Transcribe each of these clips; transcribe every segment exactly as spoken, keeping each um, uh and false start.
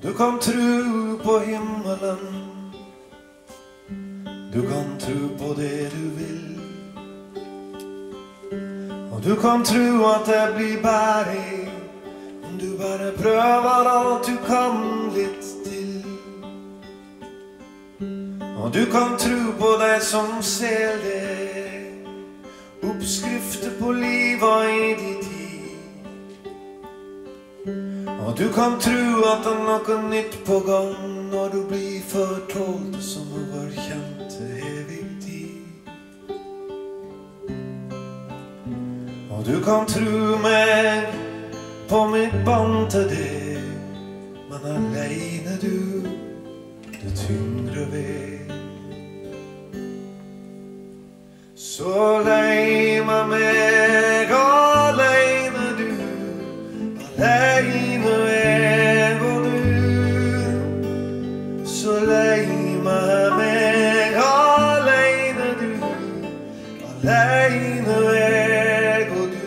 Du kan tro på himmelen, du kan tro på det du vil, og du kan tro at det blir bæring om du bare prøver alt du kan litt til. Og du kan tro på deg som ser deg, oppskrifter på livet i ditt tid. Og du kan tro at det er noe nytt på gang når du blir fortalt som over kjente evig tid. Og du kan tro meg på mitt band til deg, men alene du, det tyngre ved. Så lei meg meg alene du, alene jeg og du. Så lei meg meg alene du, alene jeg og du.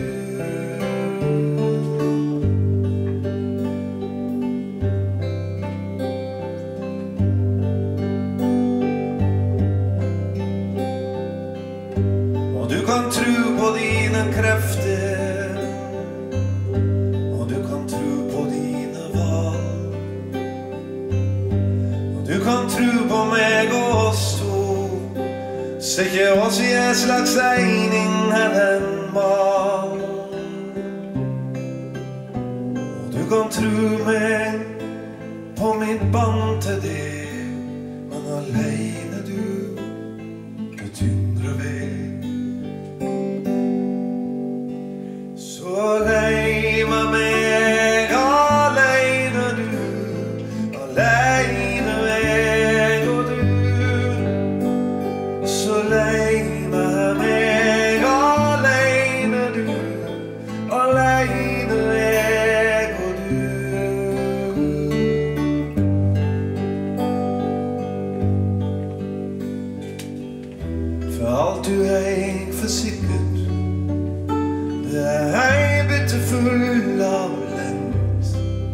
Og du kan tro på dine krefter, og du kan tro på dine valg, og du kan tro på meg og oss to, så ikke oss i en slags egning eller en mal. Og du kan tro meg på mitt band til deg, men alene du, det tyngre ved. Så lei meg meg alene du, alene jeg og du. Så lei meg meg alene du, alene jeg og du. For alt du er for sikkert, det er ei bytte full av lent,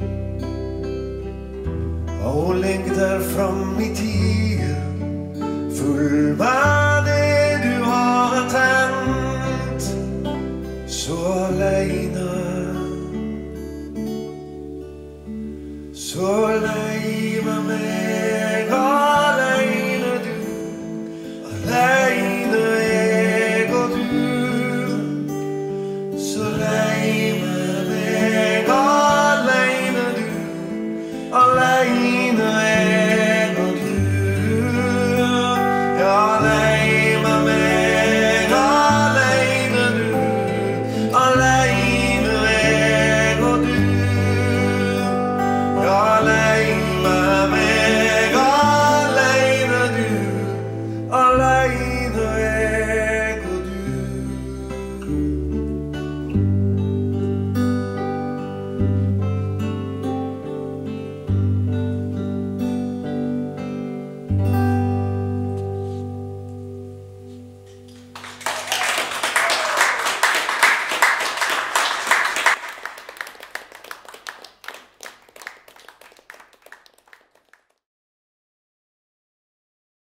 og lengter fram i tiden, full med det du har tent. Så alene, så